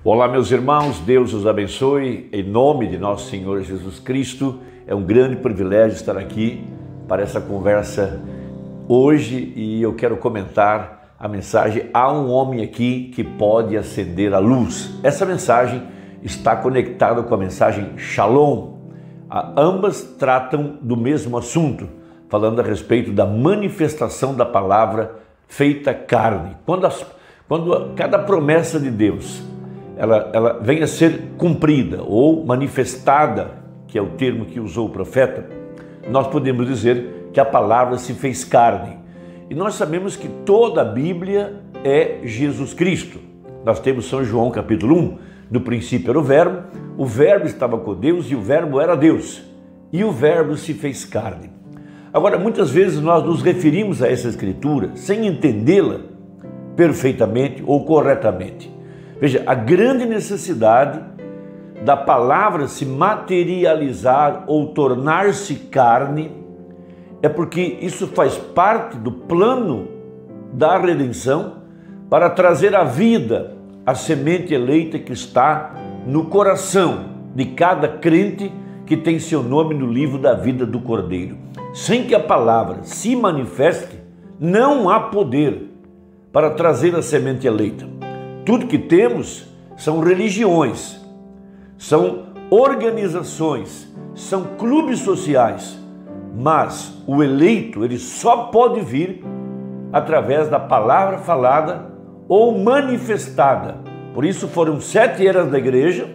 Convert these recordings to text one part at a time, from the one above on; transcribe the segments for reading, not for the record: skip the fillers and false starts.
Olá, meus irmãos, Deus os abençoe, em nome de nosso Senhor Jesus Cristo. É um grande privilégio estar aqui para essa conversa hoje e eu quero comentar a mensagem Há um homem aqui que pode acender a luz. Essa mensagem está conectada com a mensagem Shalom. Ambas tratam do mesmo assunto, falando a respeito da manifestação da palavra feita carne. Quando cada promessa de Deus ela vem a ser cumprida ou manifestada, que é o termo que usou o profeta, nós podemos dizer que a palavra se fez carne. E nós sabemos que toda a Bíblia é Jesus Cristo. Nós temos São João capítulo 1, no princípio era o Verbo estava com Deus e o Verbo era Deus, e o Verbo se fez carne. Agora, muitas vezes nós nos referimos a essa escritura sem entendê-la perfeitamente ou corretamente. Veja, a grande necessidade da palavra se materializar ou tornar-se carne é porque isso faz parte do plano da redenção para trazer à vida a semente eleita que está no coração de cada crente que tem seu nome no livro da vida do Cordeiro. Sem que a palavra se manifeste, não há poder para trazer a semente eleita. Tudo que temos são religiões, são organizações, são clubes sociais, mas o eleito ele só pode vir através da palavra falada ou manifestada. Por isso foram 7 eras da igreja,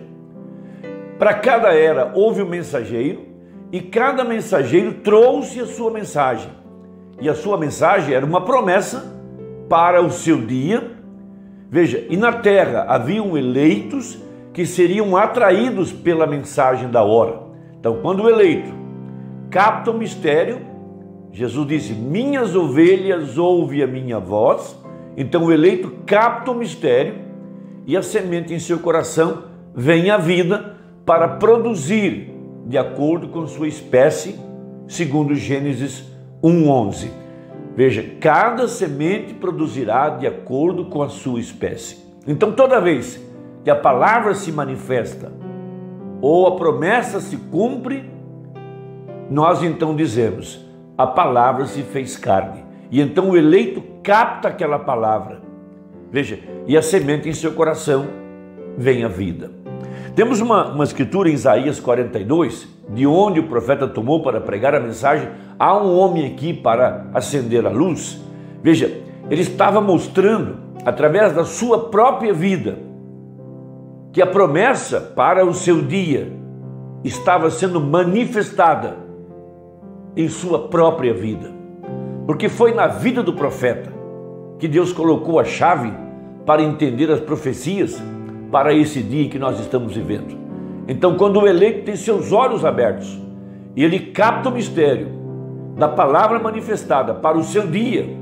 para cada era houve um mensageiro e cada mensageiro trouxe a sua mensagem. E a sua mensagem era uma promessa para o seu dia. Veja, e na terra haviam eleitos que seriam atraídos pela mensagem da hora. Então, quando o eleito capta o mistério, Jesus disse, minhas ovelhas ouvem a minha voz. Então o eleito capta o mistério e a semente em seu coração vem à vida para produzir de acordo com sua espécie, segundo Gênesis 1:11. Veja, cada semente produzirá de acordo com a sua espécie. Então, toda vez que a palavra se manifesta ou a promessa se cumpre, nós então dizemos, a palavra se fez carne. E então o eleito capta aquela palavra. Veja, e a semente em seu coração vem à vida. Temos uma escritura em Isaías 42, de onde o profeta tomou para pregar a mensagem, há um homem aqui para acender a luz. Veja, ele estava mostrando, através da sua própria vida, que a promessa para o seu dia estava sendo manifestada em sua própria vida. Porque foi na vida do profeta que Deus colocou a chave para entender as profecias para esse dia que nós estamos vivendo. Então, quando o eleito tem seus olhos abertos e ele capta o mistério da palavra manifestada para o seu dia,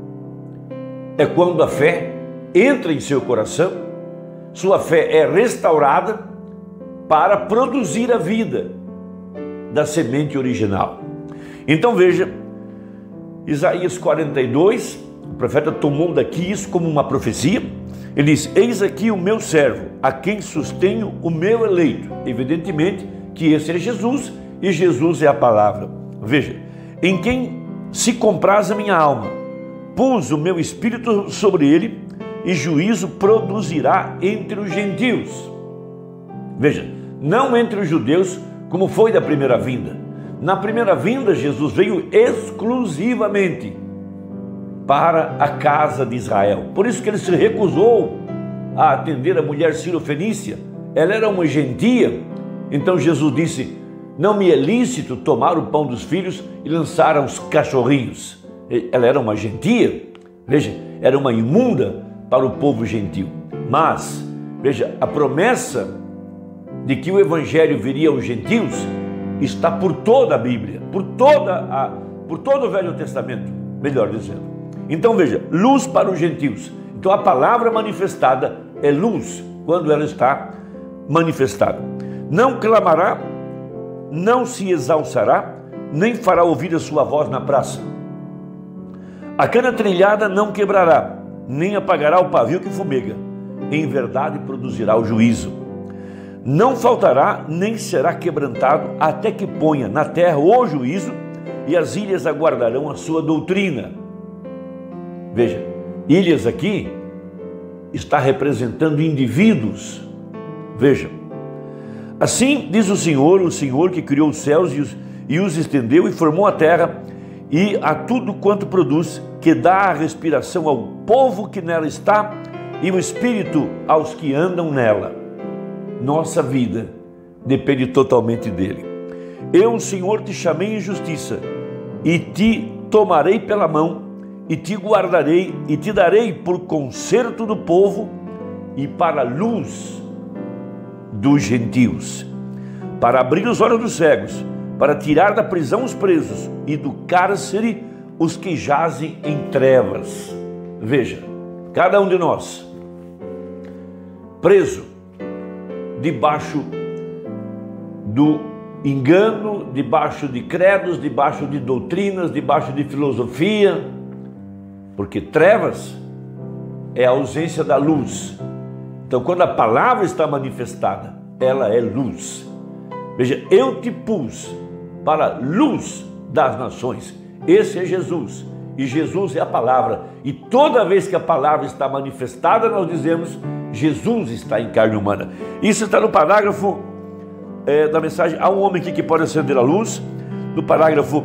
é quando a fé entra em seu coração, sua fé é restaurada para produzir a vida da semente original. Então veja, Isaías 42, o profeta tomou daqui isso como uma profecia. Ele diz, eis aqui o meu servo, a quem sustenho o meu eleito. Evidentemente que esse é Jesus e Jesus é a palavra. Veja, em quem se compraz a minha alma, pus o meu espírito sobre ele e juízo produzirá entre os gentios. Veja, não entre os judeus como foi da primeira vinda. Na primeira vinda Jesus veio exclusivamente para a casa de Israel. Por isso que ele se recusou a atender a mulher cirofenícia. Ela era uma gentia. Então Jesus disse, não me é lícito tomar o pão dos filhos e lançar aos cachorrinhos. Ela era uma gentia. Veja, era uma imunda para o povo gentil. Mas, veja, a promessa de que o evangelho viria aos gentios está por toda a Bíblia, por todo o Velho Testamento, melhor dizendo. Então veja, luz para os gentios. Então a palavra manifestada é luz quando ela está manifestada. Não clamará, não se exalçará, nem fará ouvir a sua voz na praça. A cana trilhada não quebrará, nem apagará o pavio que fumega. em verdade produzirá o juízo. Não faltará, nem será quebrantado, até que ponha na terra o juízo, e as ilhas aguardarão a sua doutrina. Veja, ilhas aqui está representando indivíduos. Veja, assim diz o Senhor que criou os céus e os estendeu e formou a terra e a tudo quanto produz, que dá a respiração ao povo que nela está e o espírito aos que andam nela. Nossa vida depende totalmente dele. Eu, o Senhor, te chamei em justiça e te tomarei pela mão e te guardarei e te darei por conserto do povo e para a luz dos gentios, para abrir os olhos dos cegos, para tirar da prisão os presos e do cárcere os que jazem em trevas. Veja, cada um de nós preso debaixo do engano, debaixo de credos, debaixo de doutrinas, debaixo de filosofia, porque trevas é a ausência da luz. Então, quando a palavra está manifestada, ela é luz. Veja, eu te pus para a luz das nações. Esse é Jesus, e Jesus é a palavra. E toda vez que a palavra está manifestada, nós dizemos, Jesus está em carne humana. Isso está no parágrafo da mensagem Há um homem aqui que pode acender a luz, no parágrafo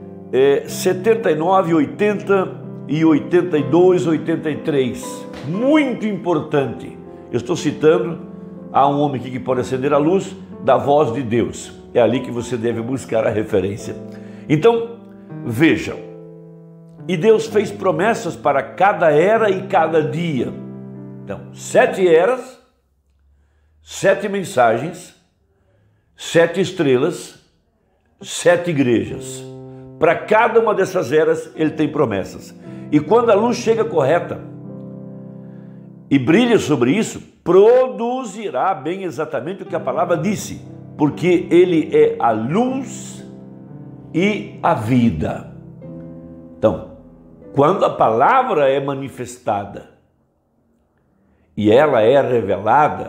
79, 80 e 82, 83. Muito importante. Eu estou citando Há um homem aqui que pode acender a luz, da voz de Deus. É ali que você deve buscar a referência. Então, vejam. E Deus fez promessas para cada era e cada dia. Então, 7 eras, 7 mensagens, 7 estrelas, 7 igrejas. Para cada uma dessas eras, ele tem promessas. E quando a luz chega correta e brilha sobre isso, produzirá bem exatamente o que a palavra disse, porque ele é a luz e a vida. Então, quando a palavra é manifestada e ela é revelada,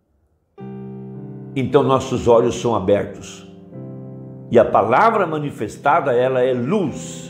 então nossos olhos são abertos. E a palavra manifestada, ela é luz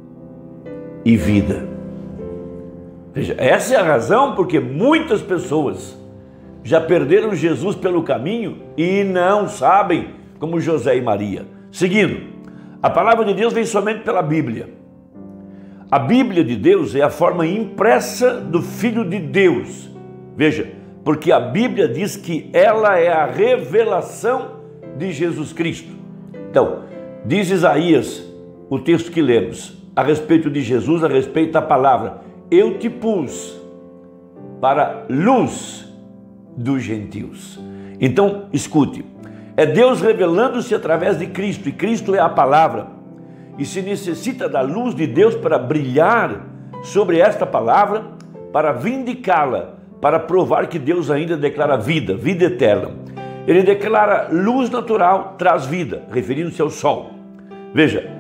e vida. Veja, essa é a razão porque muitas pessoas já perderam Jesus pelo caminho e não sabem, como José e Maria. Seguindo, a palavra de Deus vem somente pela Bíblia. A Bíblia de Deus é a forma impressa do Filho de Deus. Veja, porque a Bíblia diz que ela é a revelação de Jesus Cristo. Então, diz Isaías, o texto que lemos, a respeito de Jesus, a respeito da palavra, eu te pus para luz dos gentios. Então, escute, é Deus revelando-se através de Cristo, e Cristo é a palavra, e se necessita da luz de Deus para brilhar sobre esta palavra, para vindicá-la, para provar que Deus ainda declara vida, vida eterna. Ele declara luz natural, traz vida, referindo-se ao sol. Veja,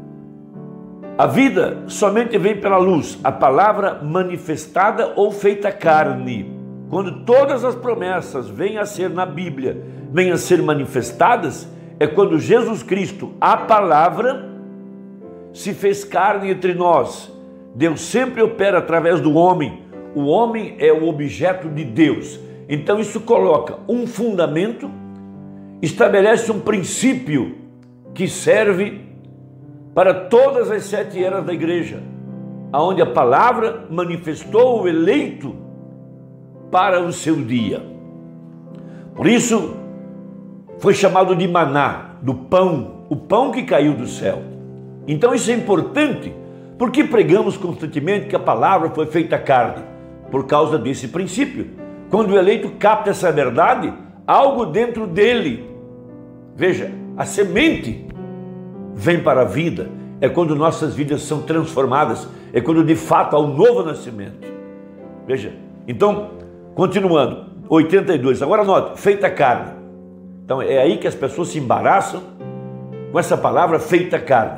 a vida somente vem pela luz, a palavra manifestada ou feita carne. Quando todas as promessas vêm a ser na Bíblia, vêm a ser manifestadas, é quando Jesus Cristo, a palavra, se fez carne entre nós. Deus sempre opera através do homem. O homem é o objeto de Deus. Então isso coloca um fundamento, estabelece um princípio que serve para todas as 7 eras da igreja, onde a palavra manifestou o eleito para o seu dia. Por isso foi chamado de maná, do pão, o pão que caiu do céu. Então isso é importante, porque pregamos constantemente que a palavra foi feita carne, por causa desse princípio. Quando o eleito capta essa verdade, algo dentro dele, veja, a semente vem para a vida, é quando nossas vidas são transformadas, é quando de fato há um novo nascimento. Veja, então, continuando, 82, agora note, feita carne. Então é aí que as pessoas se embaraçam com essa palavra feita carne.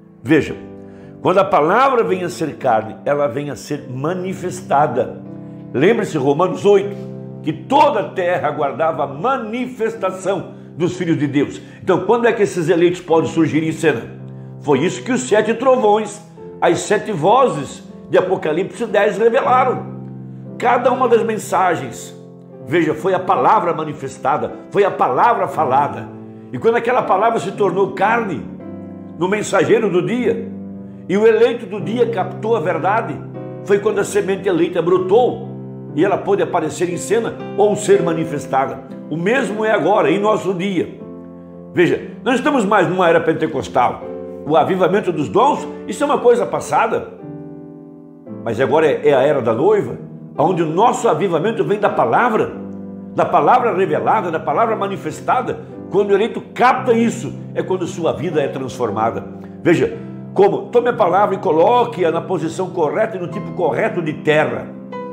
Veja, quando a palavra vem a ser carne, ela vem a ser manifestada. Lembre-se, Romanos 8, que toda a terra aguardava a manifestação dos filhos de Deus. Então, quando é que esses eleitos podem surgir em cena? Foi isso que os 7 trovões, as 7 vozes de Apocalipse 10 revelaram. Cada uma das mensagens, veja, foi a palavra manifestada, foi a palavra falada. E quando aquela palavra se tornou carne no mensageiro do dia, e o eleito do dia captou a verdade, foi quando a semente eleita brotou e ela pôde aparecer em cena ou ser manifestada. O mesmo é agora, em nosso dia. Veja, não estamos mais numa era pentecostal. O avivamento dos dons, isso é uma coisa passada. Mas agora é a era da noiva, onde o nosso avivamento vem da palavra revelada, da palavra manifestada. Quando o eleito capta isso, é quando sua vida é transformada. Veja, como? Tome a palavra e coloque-a na posição correta e no tipo correto de terra.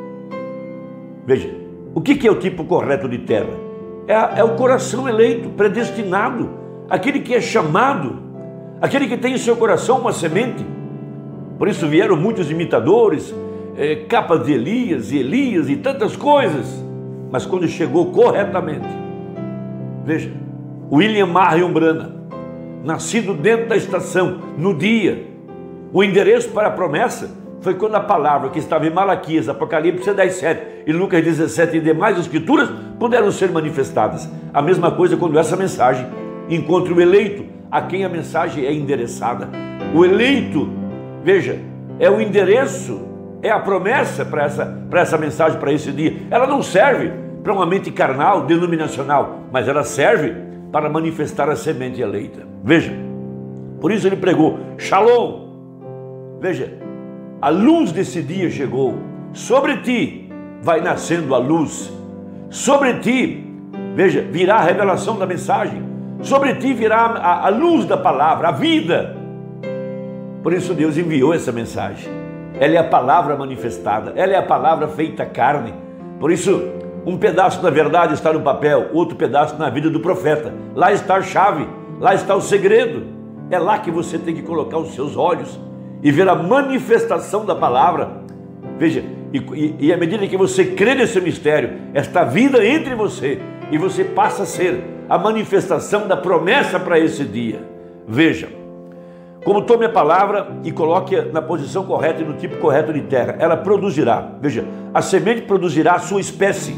Veja, o que é o tipo correto de terra? É o coração eleito, predestinado, aquele que é chamado, aquele que tem em seu coração uma semente. Por isso vieram muitos imitadores, capas de Elias e tantas coisas. Mas quando chegou corretamente, veja, William Marion Branham, nascido dentro da estação, no dia, o endereço para a promessa foi quando a palavra que estava em Malaquias, Apocalipse 10:7 e Lucas 17 e demais escrituras puderam ser manifestadas. A mesma coisa quando essa mensagem encontra o eleito, a quem a mensagem é endereçada. O eleito, veja, é o endereço, é a promessa para essa mensagem, para esse dia. Ela não serve para uma mente carnal, denominacional, mas ela serve para manifestar a semente eleita. Veja, por isso ele pregou, Shalom. Veja, a luz desse dia chegou, sobre ti vai nascendo a luz, sobre ti, veja, virá a revelação da mensagem, sobre ti virá a luz da palavra, a vida. Por isso Deus enviou essa mensagem. Ela é a palavra manifestada, ela é a palavra feita carne. Por isso, um pedaço da verdade está no papel, outro pedaço na vida do profeta. Lá está a chave, lá está o segredo. É lá que você tem que colocar os seus olhos e ver a manifestação da palavra. Veja, e à medida que você crê nesse mistério, esta vida entre você, e você passa a ser a manifestação da promessa para esse dia. Veja, como tome a palavra e coloque-a na posição correta e no tipo correto de terra, ela produzirá. Veja, a semente produzirá a sua espécie.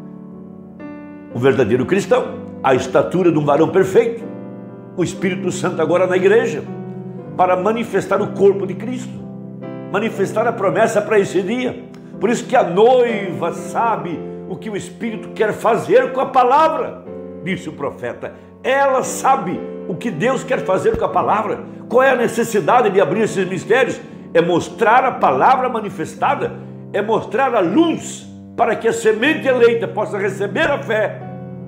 O verdadeiro cristão, a estatura de um varão perfeito, o Espírito Santo agora na igreja, para manifestar o corpo de Cristo, manifestar a promessa para esse dia. Por isso que a noiva sabe o que o Espírito quer fazer com a palavra, disse o profeta. Ela sabe o que Deus quer fazer com a palavra. Qual é a necessidade de abrir esses mistérios? É mostrar a palavra manifestada, é mostrar a luz para que a semente eleita possa receber a fé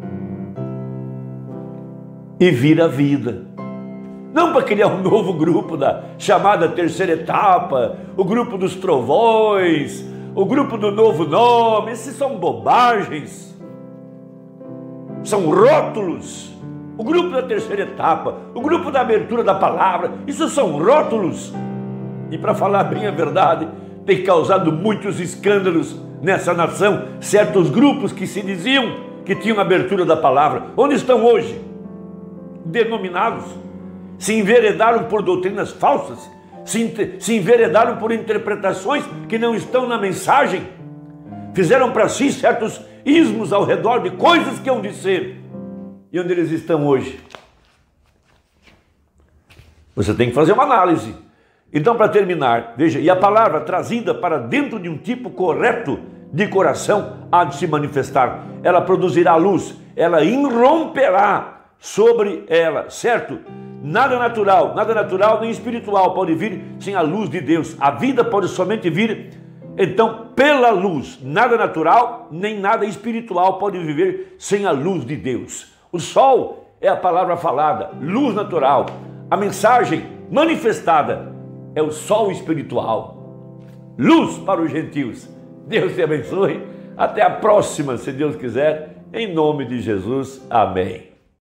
e vir a vida. Não para criar um novo grupo da chamada terceira etapa, o grupo dos trovões, o grupo do novo nome. Esses são bobagens, são rótulos. O grupo da terceira etapa, o grupo da abertura da palavra, isso são rótulos. E para falar bem a verdade, tem causado muitos escândalos nessa nação, certos grupos que se diziam que tinham abertura da palavra. Onde estão hoje? Denominados. Se enveredaram por doutrinas falsas, se enveredaram por interpretações que não estão na mensagem, fizeram para si certos ismos ao redor de coisas que hão de ser. E onde eles estão hoje? Você tem que fazer uma análise. Então, para terminar, veja, e a palavra trazida para dentro de um tipo correto de coração há de se manifestar. Ela produzirá luz, ela irromperá sobre ela, certo? Nada natural nem espiritual pode vir sem a luz de Deus. A vida pode somente vir, então, pela luz. Nada natural nem nada espiritual pode viver sem a luz de Deus. O sol é a palavra falada, luz natural. A mensagem manifestada é o sol espiritual. Luz para os gentios. Deus te abençoe. Até a próxima, se Deus quiser. Em nome de Jesus. Amém.